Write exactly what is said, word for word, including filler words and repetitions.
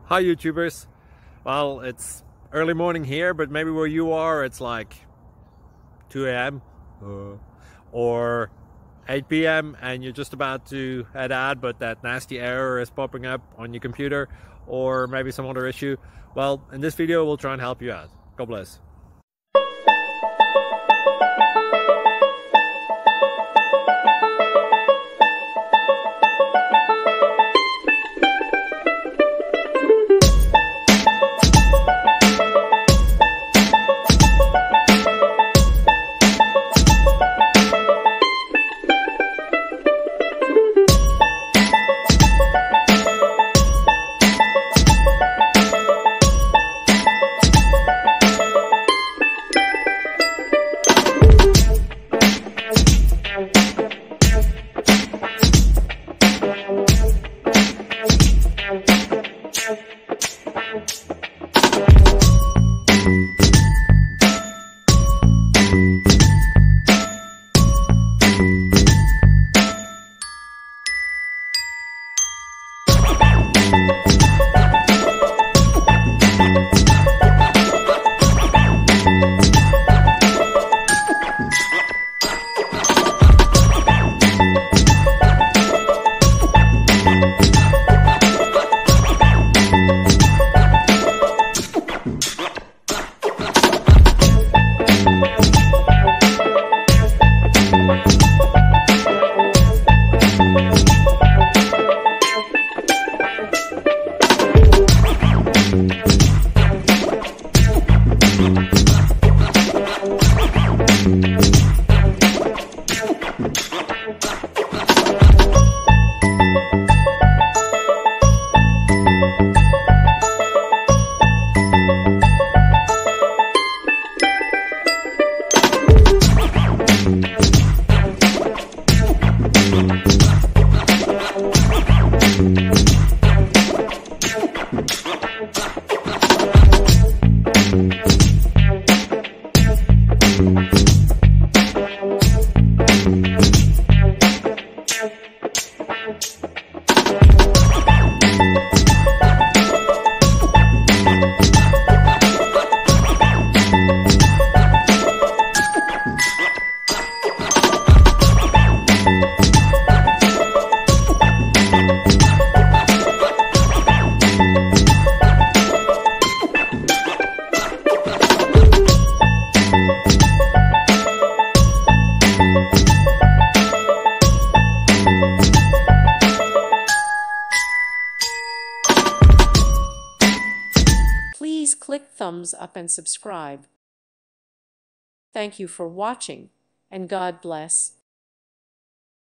Hi YouTubers. Well, it's early morning here, but maybe where you are it's like two A M uh, or eight P M and you're just about to head out, but that nasty error is popping up on your computer, or maybe some other issue. Well, in this video we'll try and help you out. God bless. Please click thumbs up and subscribe. Thank you for watching, and God bless.